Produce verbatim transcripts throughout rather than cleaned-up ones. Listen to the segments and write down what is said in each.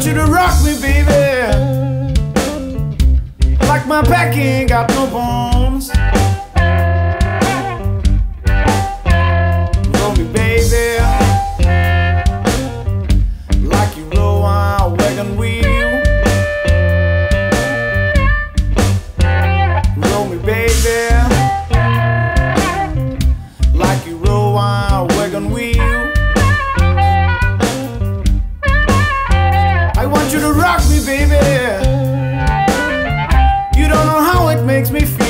want you to rock me, baby, like my back ain't got no bones. Roll me, baby, like you roll a wagon wheel. Roll me, baby, like you roll a wagon wheel. I want you to rock me, baby. You don't know how it makes me feel.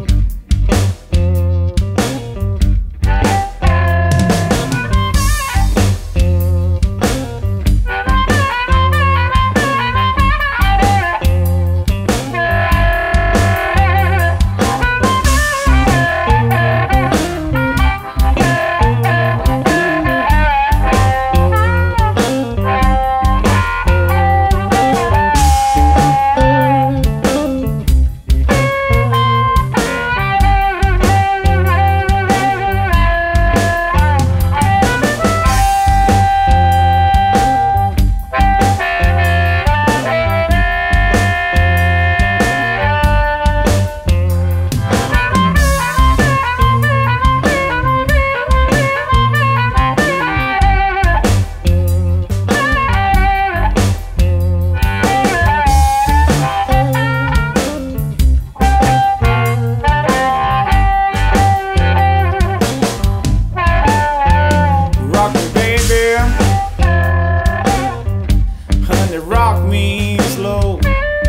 Rock me slow.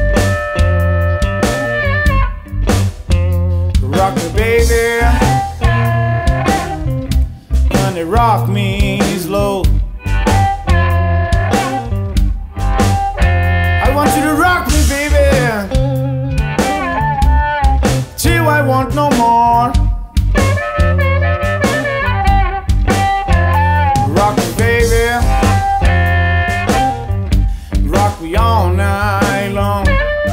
Rock me, baby. Honey, rock me slow. I want you to rock me, baby, till I want no more. Rock me, baby, rock me all night long.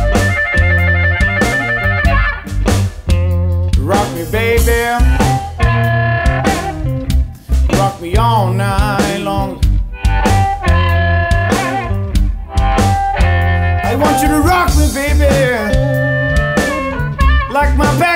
Rock me, baby, rock me all night long. I want you to rock me, baby, like my back